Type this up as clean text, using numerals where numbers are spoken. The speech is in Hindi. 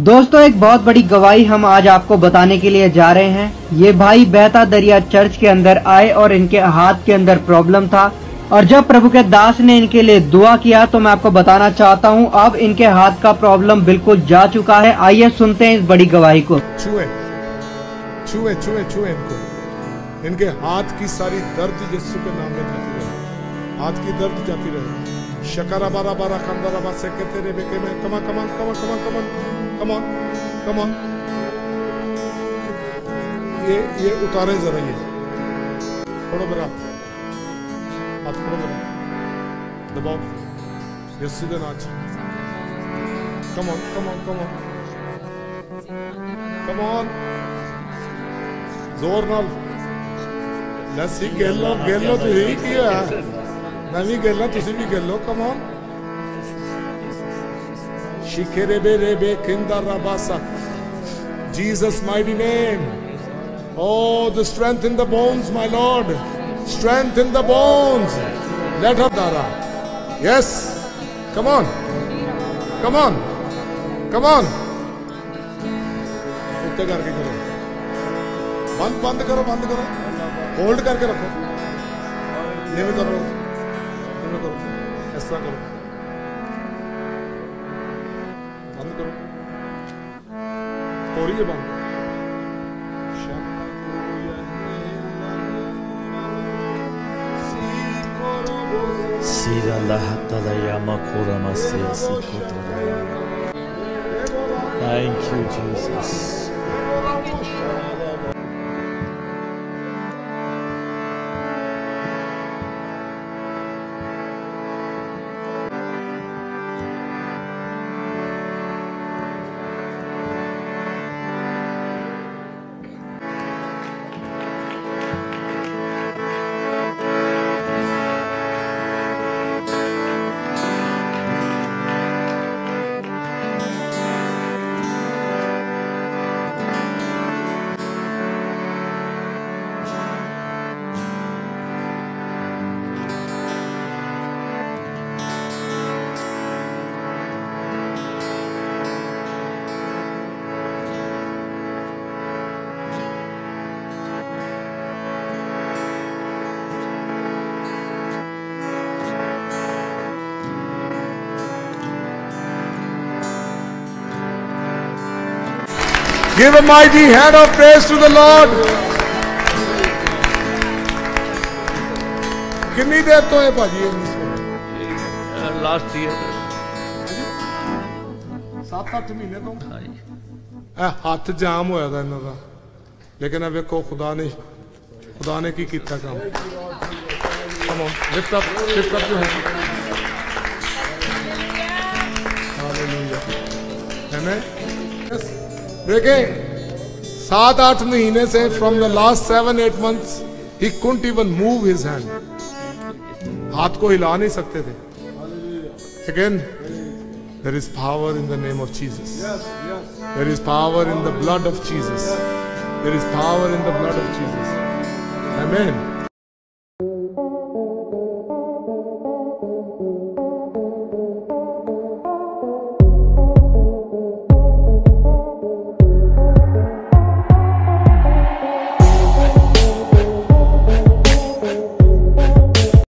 दोस्तों एक बहुत बड़ी गवाही हम आज आपको बताने के लिए जा रहे हैं। ये भाई बहता दरिया चर्च के अंदर आए और इनके हाथ के अंदर प्रॉब्लम था और जब प्रभु के दास ने इनके लिए दुआ किया तो मैं आपको बताना चाहता हूँ अब इनके हाथ का प्रॉब्लम बिल्कुल जा चुका है। आइए सुनते हैं इस बड़ी गवाही को। छुए छुए छुए छुए इनको, इनके हाथ की सारी दर्द यीशु के नाम में जाती रहे, हाथ की दर्द जाती रहे। शकरा बारा बारा कंदरा बासे के तेरे बेके में कमा कमा कमा कमा कमा कमा कमा ये उतारे जरा, ये थोड़ा मेरा हाथ थोड़ा मेरा दबाओ यीशु के नाम। Come on come on come on come on, जोर नाल लस्सी गेलो गेलो तो यही किया, मैं भी गेला तुसी भी गेलो। कम ऑन शिकेरे बेरे बे किंदा राबासा, Jesus mighty name. Oh, the strength in the bones, my Lord, strength in the bones. Let her dara. Yes, come on, come on, come on. उत्ते करके करो, बंद बंद करो, बंद करो, होल्ड करके रखो, ये भी करो, ये भी करो, ऐसा करो, बंद करो, हो रही है बंद। Sira la hatta la yama kora masya sikota. Thank you, Jesus. Give a mighty hand of praise to the Lord. कितनी देर तो है भाजी? Last year. 7-8 महीने तो हाथ जाम होया था इन्हों का, लेकिन अब देखो खुदा ने की किया काम। Come on, lift up your hand. Hallelujah. Amen. Yes. देखें 7-8 महीने से from the last 7-8 months he couldn't even move his hand, हाथ को हिला नहीं सकते थे। Again, there is power in the name of Jesus. There is power in the blood of Jesus. There is power in the blood of Jesus. Amen.